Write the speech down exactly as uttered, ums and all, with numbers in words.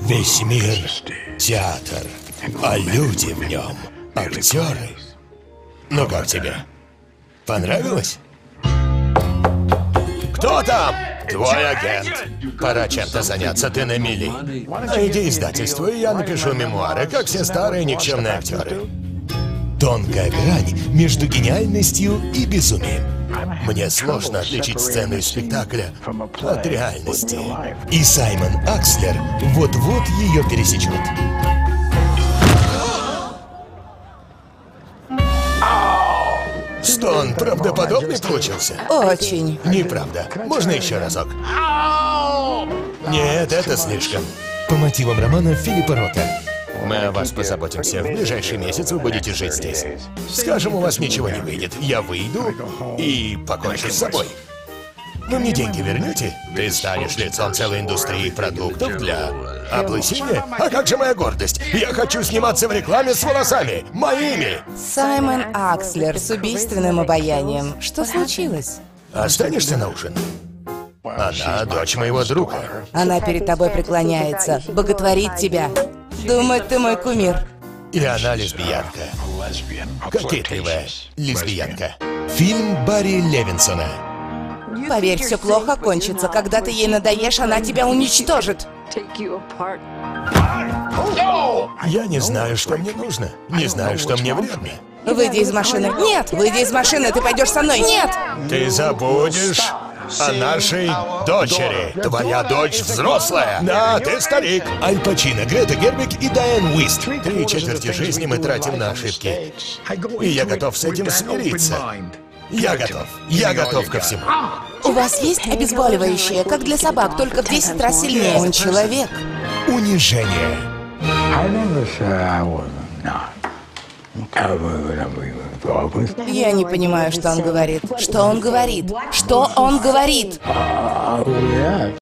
Весь мир — театр, а люди в нем — актеры. Ну как тебе? Понравилось? Кто там? Твой агент. Пора чем-то заняться, ты на мели. Найди издательство, и я напишу мемуары, как все старые никчемные актеры. Тонкая грань между гениальностью и безумием. Мне сложно отличить сцену из спектакля от реальности. И Саймон Акслер вот-вот ее пересечет. Стон правдоподобный получился? Очень. Неправда. Можно еще разок? Нет, это слишком. По мотивам романа Филиппа Рота. Мы о вас позаботимся. В ближайший месяц вы будете жить здесь. Скажем, у вас ничего не выйдет. Я выйду и покончу с собой. Вы мне деньги вернете? Ты станешь лицом целой индустрии продуктов для облысения? А как же моя гордость? Я хочу сниматься в рекламе с волосами. Моими! Саймон Акслер с убийственным обаянием. Что случилось? Останешься на ужин? Она дочь моего друга. Она перед тобой преклоняется, боготворит тебя. Думает, ты мой кумир. И она лесбиянка. Кокетливая лесбиянка. Фильм Барри Левинсона. Поверь, все плохо кончится. Когда ты ей надоешь, она тебя уничтожит. Я не знаю, что мне нужно. Не знаю, что мне вредно. Выйди из машины. Нет, выйди из машины, ты пойдешь со мной. Нет! Ты забудешь о нашей дочери. Твоя дочь взрослая. Да, ты старик. Аль Пачино, Грета Гервиг и Дайан Уист. Три четверти жизни мы тратим на ошибки. И я готов с этим смириться. Я готов. Я готов ко всему. У вас есть обезболивающее, как для собак, только в десять раз сильнее. Он человек. Унижение. Я не понимаю, что он говорит. Что он говорит? Что он говорит?